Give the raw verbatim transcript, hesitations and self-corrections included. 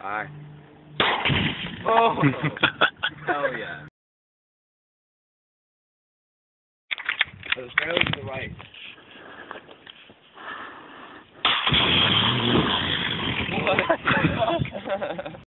Alright. Oh! Hell yeah. So the trailer to the right.